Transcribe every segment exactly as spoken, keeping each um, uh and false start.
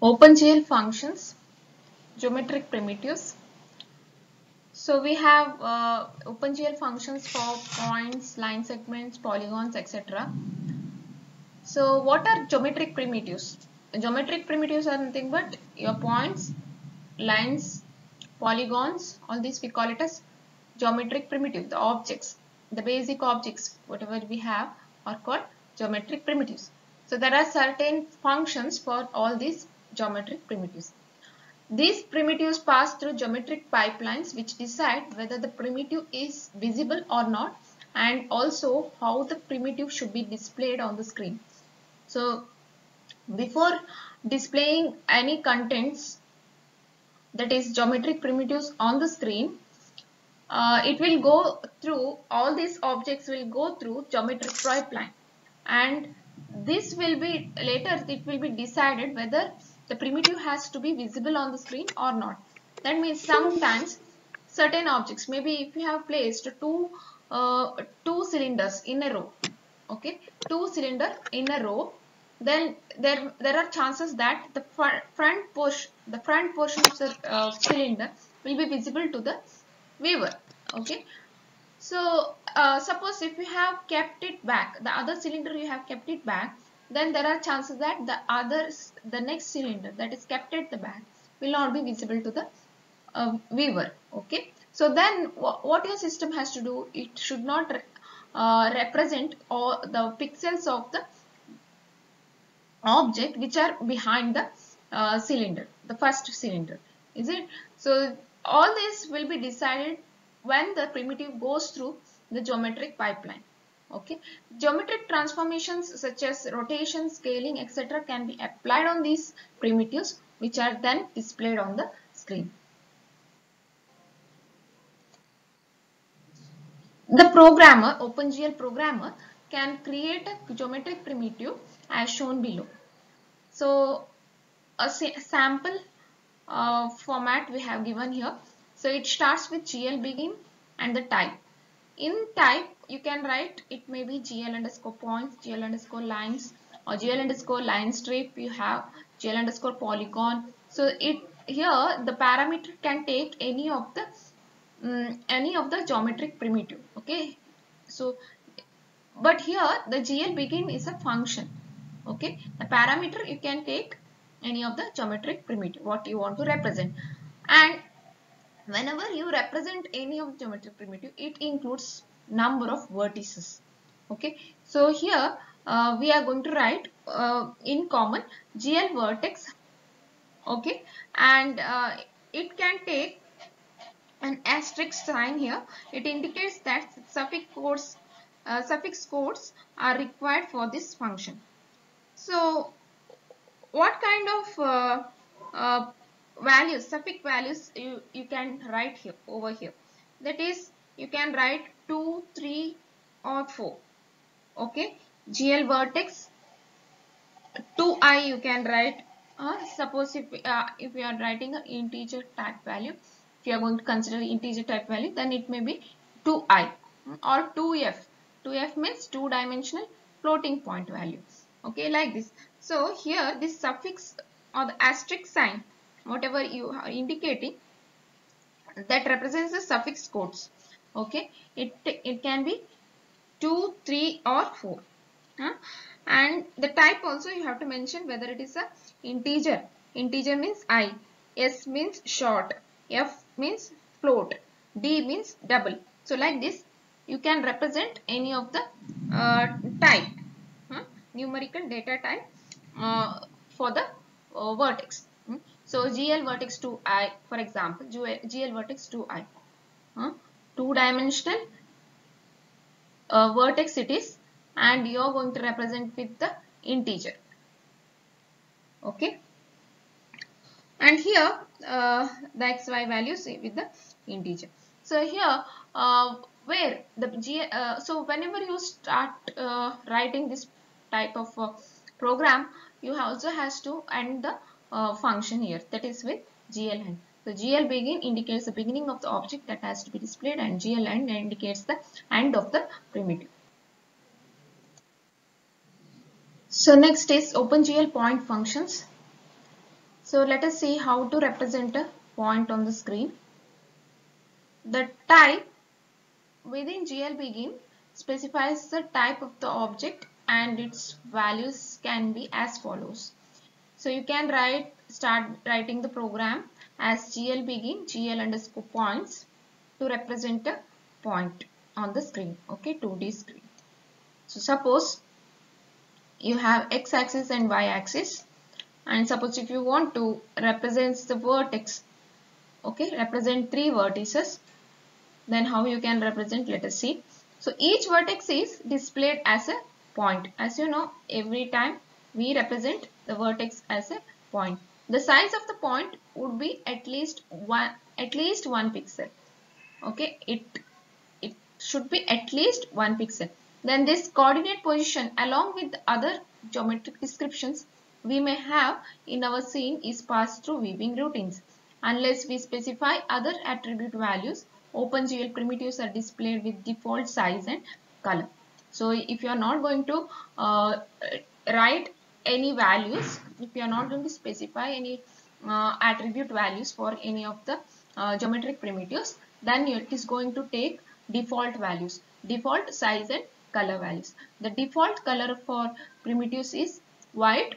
OpenGL functions, geometric primitives. So we have uh, OpenGL functions for points, line segments, polygons, et cetera. So what are geometric primitives? Geometric primitives are nothing but your points, lines, polygons, all these we call it as geometric primitive. The objects, the basic objects, whatever we have are called geometric primitives. So there are certain functions for all these geometric primitives. These primitives pass through geometric pipelines which decide whether the primitive is visible or not, and also how the primitive should be displayed on the screen. So before displaying any contents, that is geometric primitives, on the screen, uh, it will go through, all these objects will go through geometric pipeline, and this will be later it will be decided whether the primitive has to be visible on the screen or not. That means sometimes certain objects, maybe if you have placed two uh, two cylinders in a row, okay, two cylinder in a row, then there there are chances that the front portion the front portion of the uh, cylinder will be visible to the viewer. Okay, so uh, suppose if you have kept it back, the other cylinder you have kept it back, then there are chances that the others, the next cylinder that is kept at the back will not be visible to the uh, viewer. Okay, so then what your system has to do, it should not uh, represent all the pixels of the object which are behind the uh, cylinder, the first cylinder, is it? So all this will be decided when the primitive goes through the geometric pipeline. Okay, geometric transformations such as rotation, scaling, et cetera can be applied on these primitives, which are then displayed on the screen. The programmer, OpenGL programmer, can create a geometric primitive as shown below. So a sample uh, format we have given here. So it starts with G L begin and the type. In type you can write, it may be G L underscore points, G L underscore lines, or G L underscore line strip. You have G L underscore polygon. So it here the parameter can take any of the um, any of the geometric primitive. Okay, so but here the G L begin is a function. Okay, the parameter you can take any of the geometric primitive what you want to represent, and whenever you represent any of the geometric primitive, it includes number of vertices. Okay, so here uh, we are going to write uh, in common G L vertex. Okay, and uh, it can take an asterisk sign here. It indicates that suffix codes uh, suffix codes are required for this function. So what kind of uh, uh, values, suffix values you, you can write here over here? That is, you can write two, three or four. Okay, G L vertex two i you can write. Uh, suppose if, uh, if you are writing an integer type value, if you are going to consider integer type value, then it may be two i or two f. two f means two dimensional floating point value. Okay, like this. So here this suffix or the asterisk sign, whatever you are indicating, that represents the suffix codes. Okay, it it can be two, three or four. Huh? And the type also you have to mention whether it is a integer. Integer means I, S means short, F means float, D means double. So like this you can represent any of the uh, type, huh? numerical data type uh, for the uh, vertex. Hmm? So G L vertex two i, for example, G L vertex two i, huh? two dimensional uh, vertex it is, and you are going to represent with the integer. Okay, and here uh, the xy values with the integer. So here uh, where the G uh, so whenever you start uh, writing this type of uh, program, you also has to end the uh, function here, that is with G L end. So G L begin indicates the beginning of the object that has to be displayed, and G L end indicates the end of the primitive. So next is OpenGL point functions. So let us see how to represent a point on the screen. The type within G L Begin specifies the type of the object and its values can be as follows. So you can write start writing the program as G L Begin G L underscore points to represent a point on the screen. Okay, two D screen. So suppose you have x axis and y axis, and suppose if you want to represent the vertex, okay, represent three vertices, then how you can represent, let us see. So each vertex is displayed as a point. As you know, every time we represent the vertex as a point, the size of the point would be at least one at least one pixel. Okay, it it should be at least one pixel. Then this coordinate position along with other geometric descriptions we may have in our scene is passed through weaving routines. Unless we specify other attribute values, OpenGL primitives are displayed with default size and color. So if you are not going to uh, write any values, if you are not going to specify any uh, attribute values for any of the uh, geometric primitives, then it is going to take default values, default size and color values. The default color for primitives is white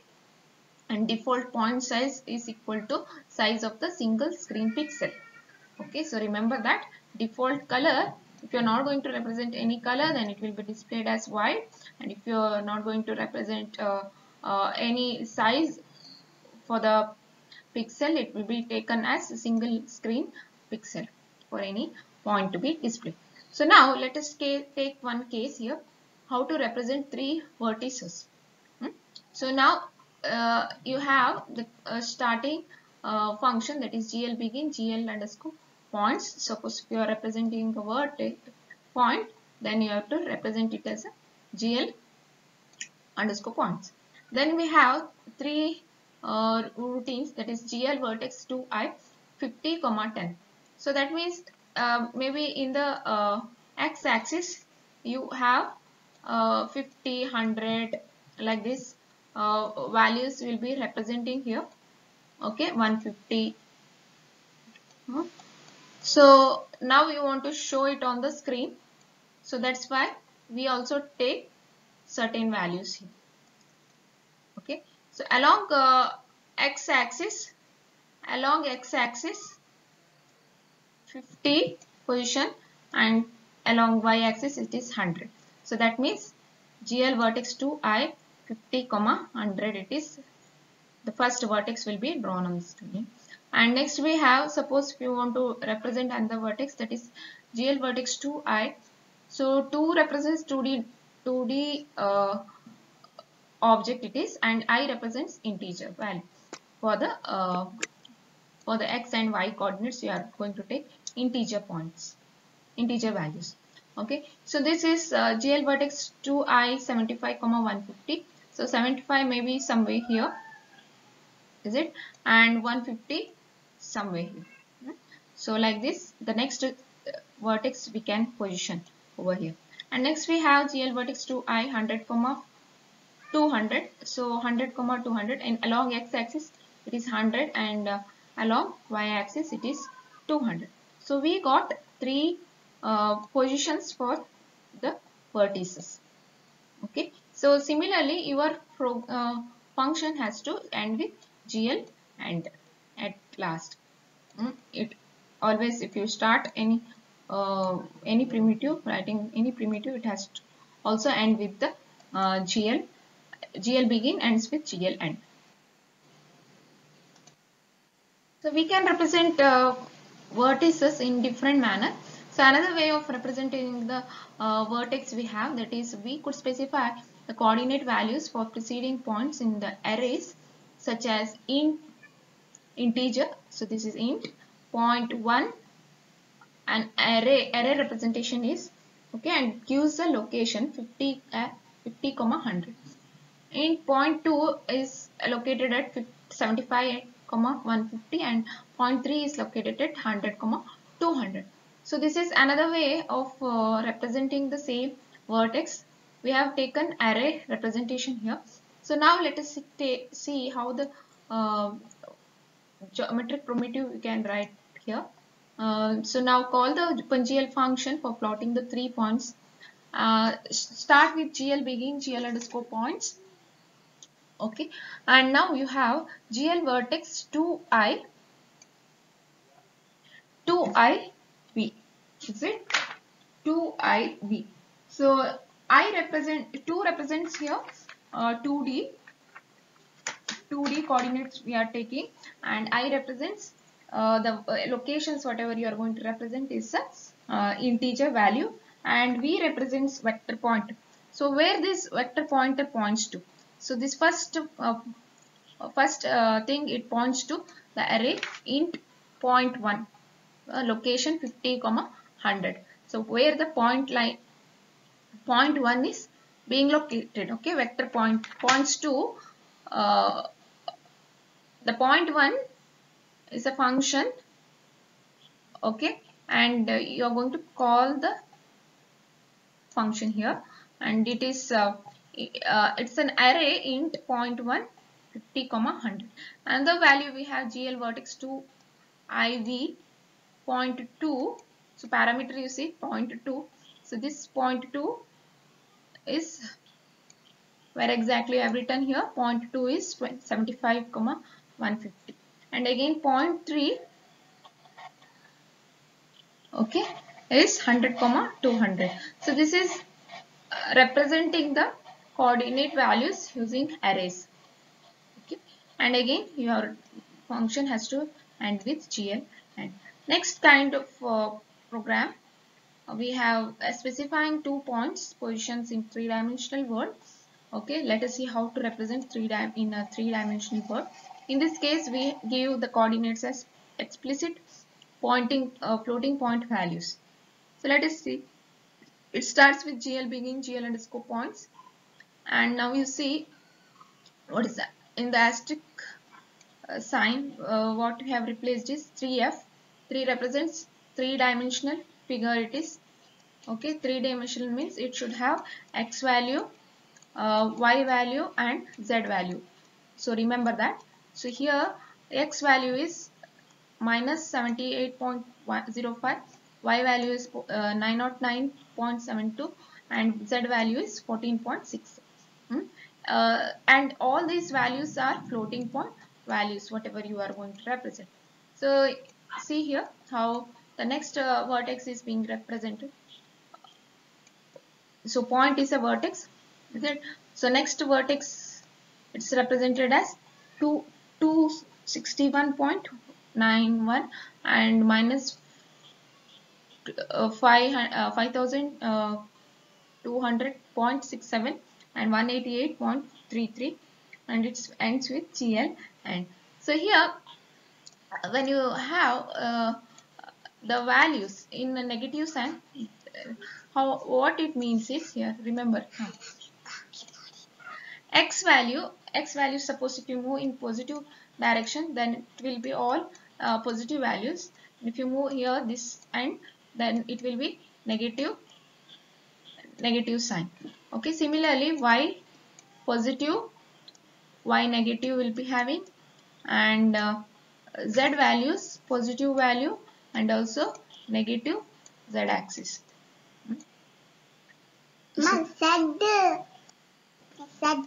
and default point size is equal to size of the single screen pixel. Okay, so remember that default color, if you are not going to represent any color, then it will be displayed as white, and if you are not going to represent uh, uh, any size for the pixel, it will be taken as a single screen pixel for any point to be displayed. So now let us take one case here, how to represent three vertices. Hmm? So now uh, you have the uh, starting uh, function, that is G L begin G L underscore points. Suppose if you are representing a vertex point, then you have to represent it as a G L underscore points. Then we have three uh, routines, that is G L vertex two I fifty comma ten. So that means uh, maybe in the uh, x axis you have uh, fifty, one hundred, like this uh, values will be representing here. Okay, one hundred fifty. Hmm. So now we want to show it on the screen. So that's why we also take certain values here. Okay, so along uh, x axis, along x axis fifty position, and along y axis it is one hundred. So that means G L vertex two I fifty comma one hundred, it is the first vertex will be drawn on the screen. And next we have, suppose if you want to represent another vertex, that is G L vertex two I. So two represents two D two D uh, object it is, and I represents integer value. For the uh, for the x and y coordinates, you are going to take integer points, integer values. Okay, so this is uh, G L vertex two I seventy-five comma one hundred fifty. So seventy-five may be somewhere here, is it, and one hundred fifty somewhere here. So like this, the next uh, vertex we can position over here. And next we have G L vertex two I one hundred comma two hundred. So one hundred comma two hundred, and along x axis it is one hundred, and uh, along y axis it is two hundred. So we got three uh, positions for the vertices. Okay, so similarly your pro, uh, function has to end with G L and at last. Mm, it always, if you start any uh, any primitive, writing any primitive, it has to also end with the uh, G L. G L begin ends with G L end. So we can represent uh, vertices in different manner. So another way of representing the uh, vertex we have, that is we could specify the coordinate values for preceding points in the arrays, such as int integer. So this is int point one, and array array representation is okay, and gives the location fifty uh, fifty comma one hundred. Int point two is located at seventy-five comma one hundred fifty, and point three is located at one hundred comma two hundred. So this is another way of uh, representing the same vertex. We have taken array representation here. So now let us see how the uh, geometric primitive you can write here. Uh, so now call the OpenGL function for plotting the three points. Uh, start with G L begin G L underscore points. Okay, and now you have G L vertex two i, two i v. Is it two i v? So I represent two represents here uh, two d two d coordinates we are taking, and I represents uh, the uh, locations whatever you are going to represent is a uh, integer value, and v represents vector pointer. So where this vector pointer points to? So this first uh, first uh, thing it points to the array int point one, uh, location fifty comma one hundred. So where the point line point one is being located, okay, vector point points to uh, the point one is a function, okay, and uh, you are going to call the function here, and it is uh, uh, it's an array int point one fifty comma one hundred, and the value we have G L vertex two I V zero point two. So parameter you see zero point two. So this zero point two is where exactly I have written here. zero point two is seventy-five comma one fifty, and again zero point three, okay, is one hundred comma two hundred. So this is uh, representing the coordinate values using arrays. Okay, and again your function has to end with G L. And next kind of uh, program, uh, we have uh, specifying two points positions in three dimensional world. Okay, let us see how to represent three dim in a three dimensional world. In this case we give the coordinates as explicit pointing uh, floating point values. So let us see. It starts with G L begin G L underscore points, and now you see what is that in the asterisk uh, sign, uh, what we have replaced is three F. three represents three dimensional figure it is. Okay, three dimensional means it should have x value, uh, y value and z value. So remember that. So here x value is minus seventy-eight point zero five, y value is uh, nine oh nine point seven two, and z value is fourteen point six. Hmm? Uh, and all these values are floating point values, whatever you are going to represent. So see here how the next uh, vertex is being represented. So point is a vertex, is it? So next vertex, it's represented as two two sixty-one point nine one and minus uh, five uh, five thousand two hundred point six seven and one eighty-eight point three three, and it ends with G L. And so here when you have uh, the values in a negative sign, how what it means is here, remember, x value x value, suppose if you move in positive direction then it will be all uh, positive values. If you move here this and then it will be negative negative sign. Okay, similarly y positive, y negative will be having, and uh, z values positive value and also negative z axis. Mom said said.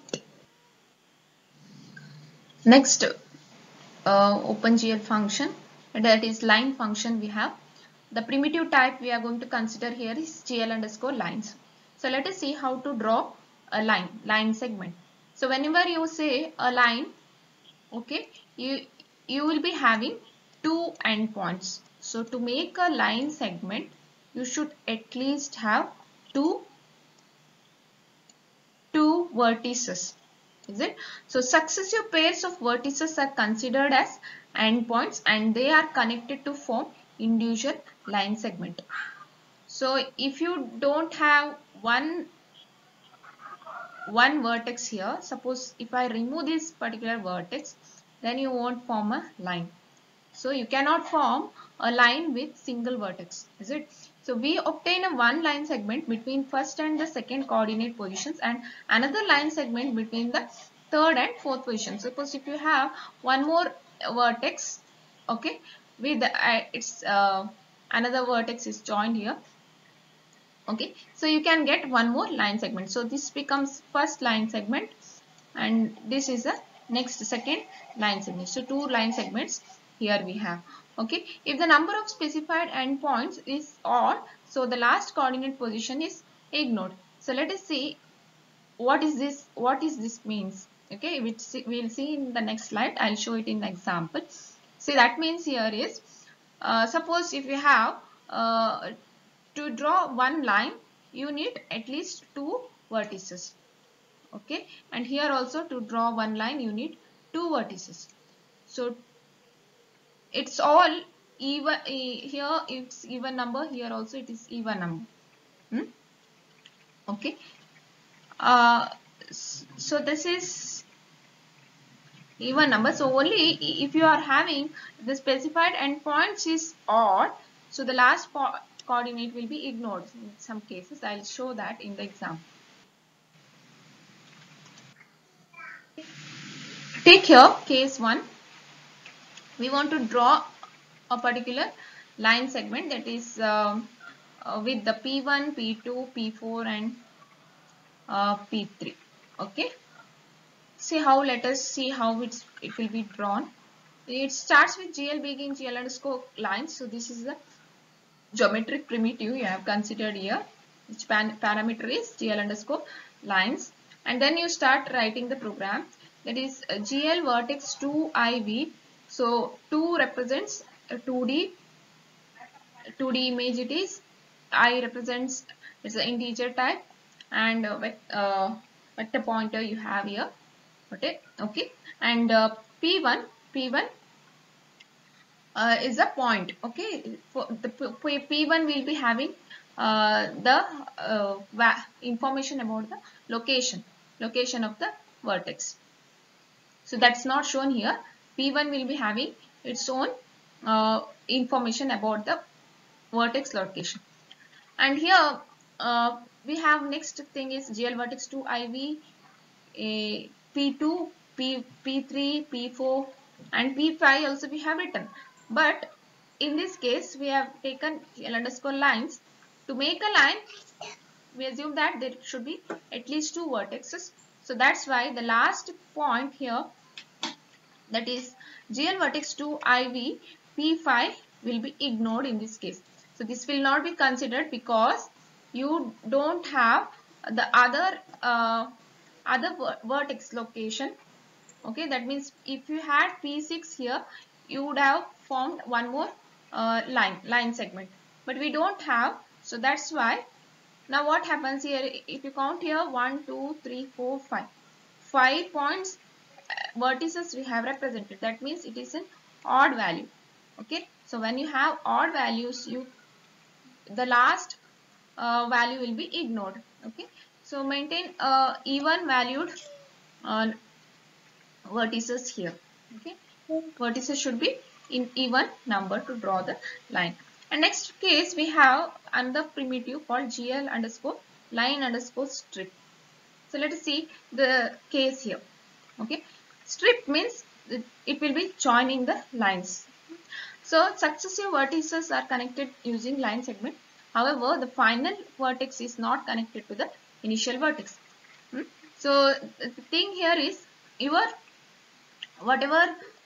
Next uh, OpenGL function, that is line function we have. The primitive type we are going to consider here is G L underscore lines. So let us see how to draw a line, line segment. So whenever you say a line, okay, you, you will be having two endpoints. So to make a line segment, you should at least have two, two vertices. Is it? So successive pairs of vertices are considered as endpoints and they are connected to form individual line segment. So if you don't have one one vertex here, suppose if I remove this particular vertex, then you won't form a line. So you cannot form a line with single vertex, is it? So we obtain a one line segment between first and the second coordinate positions and another line segment between the third and fourth position. Suppose if you have one more vertex okay, with uh, its uh, another vertex is joined here. Okay, so you can get one more line segment. So this becomes first line segment, and this is the next second line segment. So two line segments here we have. Okay, if the number of specified endpoints is odd, so the last coordinate position is ignored. So let us see what is this, what is this means. Okay, which we'll see in the next slide. I'll show it in the example. See, that means here is uh, suppose if you have uh, to draw one line, you need at least two vertices. Okay, and here also to draw one line you need two vertices. So it's all even, here it's even number, here also it is even number. hmm? Okay, uh, so this is even number. So only if you are having the specified endpoints is odd, so the last coordinate will be ignored in some cases. I'll show that in the example. Take here case one. We want to draw a particular line segment that is uh, uh, with the P one, P two, P four and uh, P three. Okay. See how, let us see how it's, it will be drawn. It starts with G L begin G L underscore lines. So this is the geometric primitive you have considered here, which parameter is G L underscore lines, and then you start writing the program, that is uh, G L vertex two I V. So two represents a two D two D image it is, I represents it's an integer type, and uh, uh, vector pointer you have here. Okay, okay, and uh, P one P one Uh, is a point. Okay, for the P one will be having uh, the uh, information about the location location of the vertex. So that's not shown here. P one will be having its own uh, information about the vertex location. And here uh, we have next thing is G L vertex two I V, a P two, P, P3, P four and P five also we have written. But in this case we have taken L underscore lines. To make a line, we assume that there should be at least two vertices. So that's why the last point here, that is G L vertex two I V, P five will be ignored in this case. So this will not be considered because you don't have the other uh, other vertex location. Okay, that means if you had P six here, you would have formed one more uh, line line segment, but we don't have. So that's why now what happens here, if you count here one two three four five five points uh, vertices we have represented, that means it is an odd value. Okay, so when you have odd values, you the last uh, value will be ignored. Okay, so maintain uh, even valued uh, vertices here. Okay, vertices should be in even number to draw the line. And next case we have another primitive called G L underscore line underscore strip. So let us see the case here. Okay, strip means it will be joining the lines. So successive vertices are connected using line segment. However, the final vertex is not connected to the initial vertex. Hmm? So the thing here is your whatever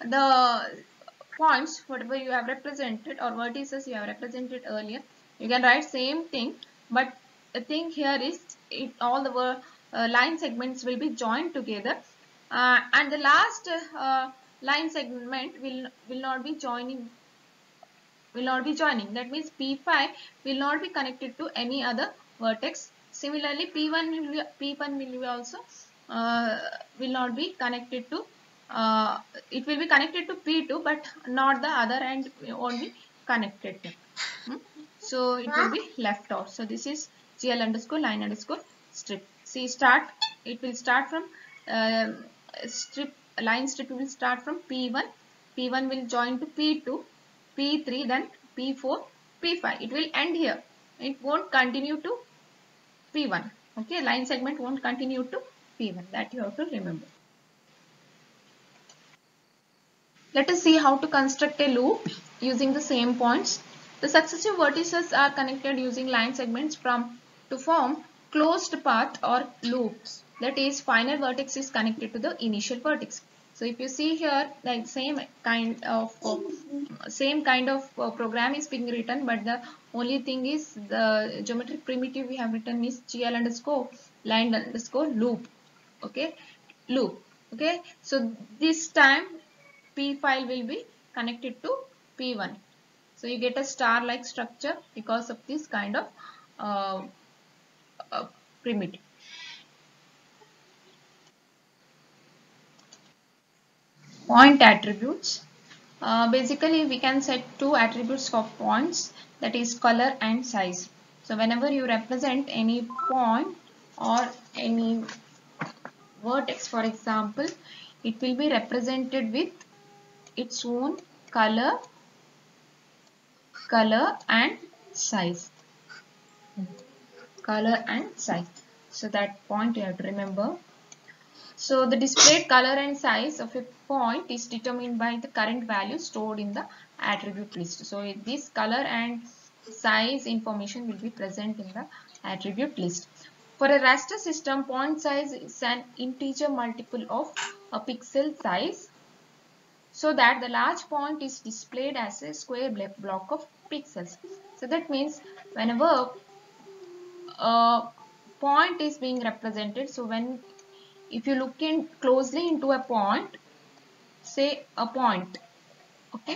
the points, whatever you have represented or vertices you have represented earlier, you can write same thing, but the thing here is it, all the uh, line segments will be joined together, uh, and the last uh, line segment will will not be joining will not be joining. That means P five will not be connected to any other vertex. Similarly, P one will be, P one will be also uh, will not be connected to uh, it will be connected to P two, but not the other end won't be connected. Hmm? So it will be left out. So this is G L underscore line underscore strip. See, start it will start from uh, strip line strip will start from P one. P one will join to P two, P three, then P four, P five. It will end here. It won't continue to P one. Okay, line segment won't continue to P one. That you have to remember. Let us see how to construct a loop using the same points. The successive vertices are connected using line segments from to form closed path or loops. That is, final vertex is connected to the initial vertex. So if you see here, the same kind of uh, same kind of uh, program is being written, but the only thing is the geometric primitive we have written is gl underscore line underscore loop. Okay, loop. Okay, so this time P file will be connected to P one. So you get a star like structure because of this kind of uh, uh, primitive. Point attributes. Uh, basically, we can set two attributes for points, that is color and size. So whenever you represent any point or any vertex, for example, it will be represented with its own color, color and size. Color and size. So that point you have to remember. So the displayed color and size of a point is determined by the current value stored in the attribute list. So this color and size information will be present in the attribute list. For a raster system, point size is an integer multiple of a pixel size, so that the large point is displayed as a square block of pixels. So that means whenever a point is being represented, so when if you look in closely into a point, say a point, okay,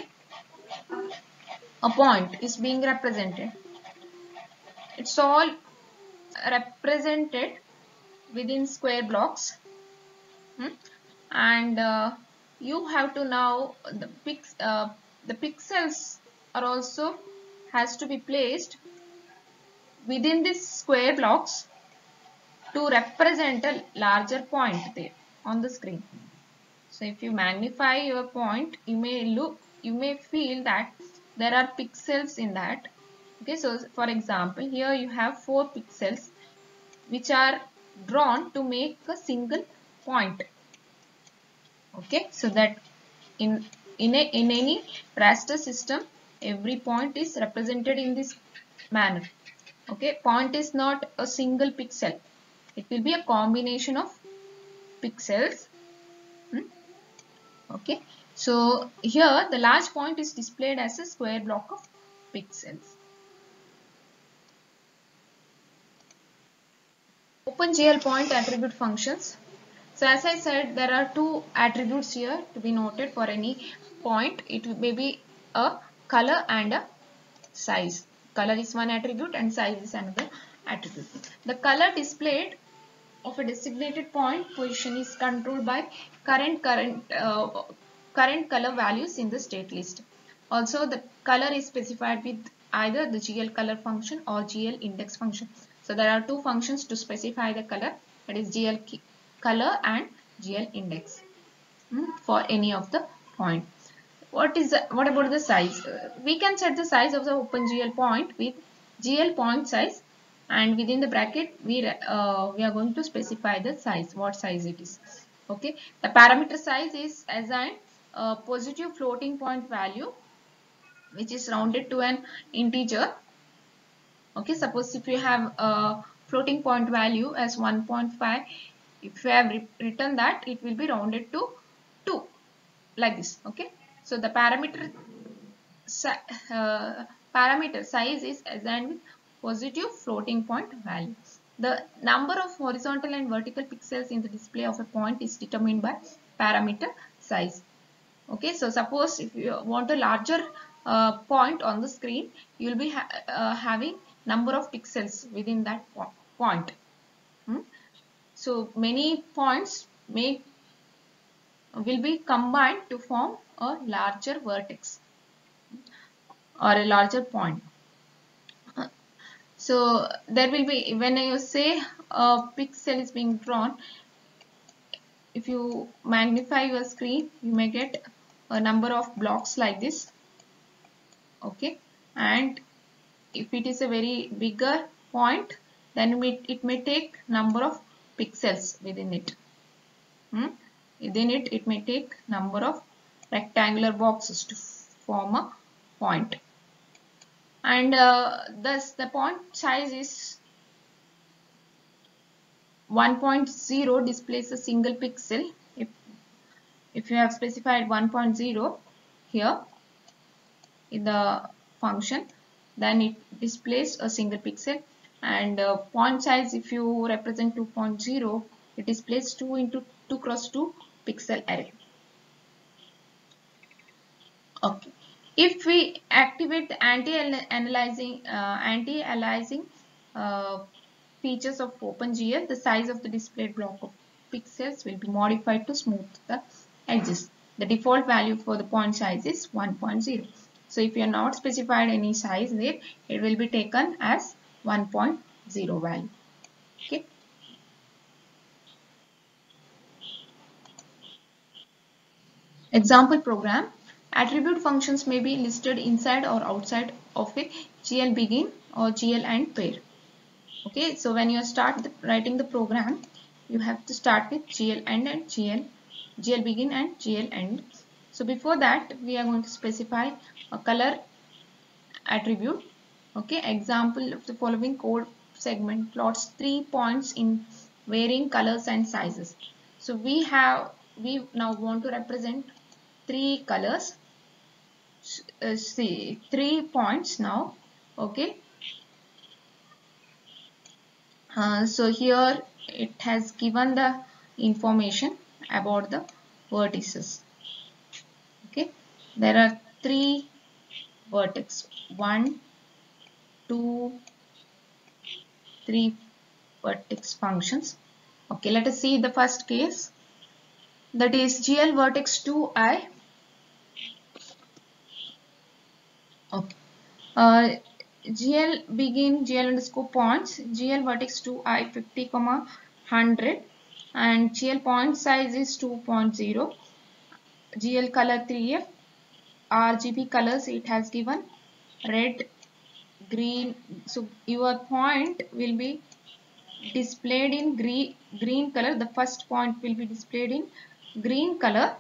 a point is being represented, it's all represented within square blocks, hmm? and uh, you have to now the pix uh, the pixels are also has to be placed within these square blocks to represent a larger point there on the screen. So if you magnify your point, you may look, you may feel that there are pixels in that. Okay, so for example, here you have four pixels which are drawn to make a single point. Okay, so that in in a in any raster system, every point is represented in this manner. Okay, point is not a single pixel; it will be a combination of pixels. Hmm? Okay, so here the large point is displayed as a square block of pixels. OpenGL point attribute functions. So as I said, there are two attributes here to be noted for any point. It may be a color and a size. Color is one attribute and size is another attribute. The color displayed of a designated point position is controlled by current current uh, current color values in the state list. Also, the color is specified with either the G L color function or G L index function. So there are two functions to specify the color, that is G L color and G L index, hmm, for any of the point. What is the, what about the size? Uh, we can set the size of the OpenGL point with G L point size, and within the bracket we uh, we are going to specify the size, what size it is. Okay, the parameter size is assigned a positive floating point value which is rounded to an integer. Okay, suppose if you have a floating point value as one point five, if you have written that, it will be rounded to two, like this. Okay, so the parameter si uh, parameter size is assigned with positive floating point value. The number of horizontal and vertical pixels in the display of a point is determined by parameter size. Okay, so suppose if you want a larger uh, point on the screen, you will be ha uh, having number of pixels within that po point. Hmm? So many points may will be combined to form a larger vertex or a larger point. So there will be, when you say a pixel is being drawn, if you magnify your screen, you may get a number of blocks like this. Okay, and if it is a very bigger point, then it may take number of pixels within it. Hmm? Within it, it may take number of rectangular boxes to form a point. And uh, thus the point size is one point zero displays a single pixel. If, if you have specified one point zero here in the function, then it displays a single pixel. And uh, point size, if you represent two point zero, it displays two into two cross two pixel array. Okay. If we activate the anti-aliasing uh, anti-aliasing uh, features of OpenGL, the size of the displayed block of pixels will be modified to smooth the edges. The default value for the point size is one point zero. So if you are not specified any size there, it will be taken as one point zero value. Okay. Example program. Attribute functions may be listed inside or outside of a G L begin or G L end pair. Okay, so when you start the, writing the program, you have to start with G L end and G L, G L begin and G L end. So before that, we are going to specify a color attribute. Okay, example of the following code segment plots three points in varying colors and sizes. So we have, we now want to represent three colors. Uh, see three points now. Okay, uh, so here it has given the information about the vertices. Okay, there are three vertex, one two three vertex functions. Okay, let us see the first case, that is G L vertex two I. Okay. Uh, G L begin G L underscore points, G L vertex two I fifty comma one hundred, and G L point size is two point zero. G L color three F, R G B colors it has given red, green. So your point will be displayed in green green color. The first point will be displayed in green color.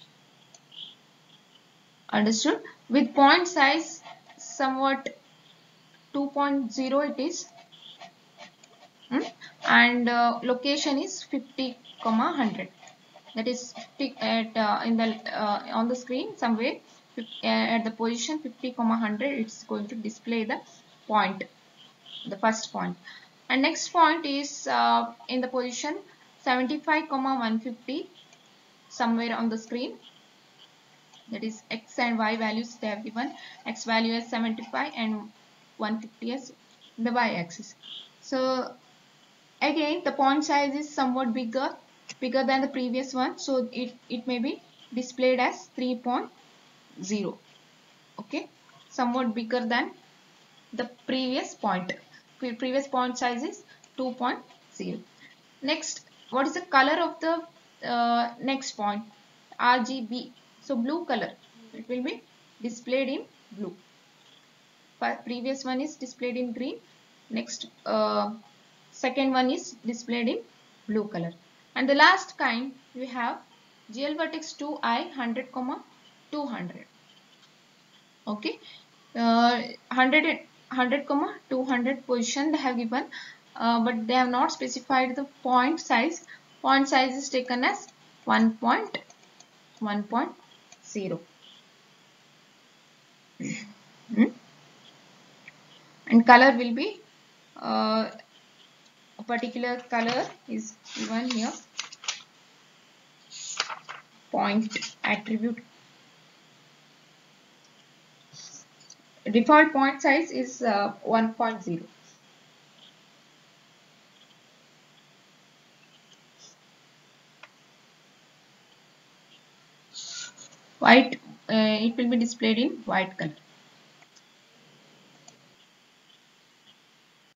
Understood? With point size somewhat two point zero it is, hmm? and uh, location is fifty comma one hundred. That is at uh, in the uh, on the screen somewhere uh, at the position fifty comma one hundred. It's going to display the point, the first point. And next point is uh, in the position seventy-five comma one fifty, somewhere on the screen. That is x and y values they have given. X value as seventy-five and one fifty as the y axis. So again the point size is somewhat bigger bigger than the previous one, so it, it may be displayed as three point zero. Okay, somewhat bigger than the previous point. Pre previous point size is two point zero. Next, what is the color of the uh, next point? R G B. So blue color, it will be displayed in blue. Previous one is displayed in green. Next, uh, second one is displayed in blue color. And the last kind we have G L vertex two I one hundred comma two hundred. Okay, uh, one hundred one hundred comma two hundred position they have given, uh, but they have not specified the point size. Point size is taken as one point zero. Hmm? And color will be uh, a particular color is given here. Point attribute. Default point size is uh, one point zero. White, uh, it will be displayed in white color.